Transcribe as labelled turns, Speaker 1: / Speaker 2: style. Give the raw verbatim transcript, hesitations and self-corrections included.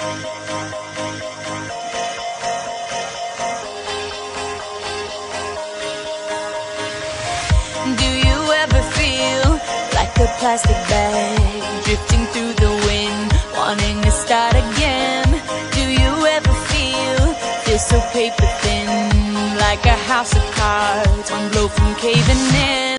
Speaker 1: Do you ever feel like a plastic bag drifting through the wind, wanting to start again? Do you ever feel, feel so paper thin, like a house of cards, one blow from caving in?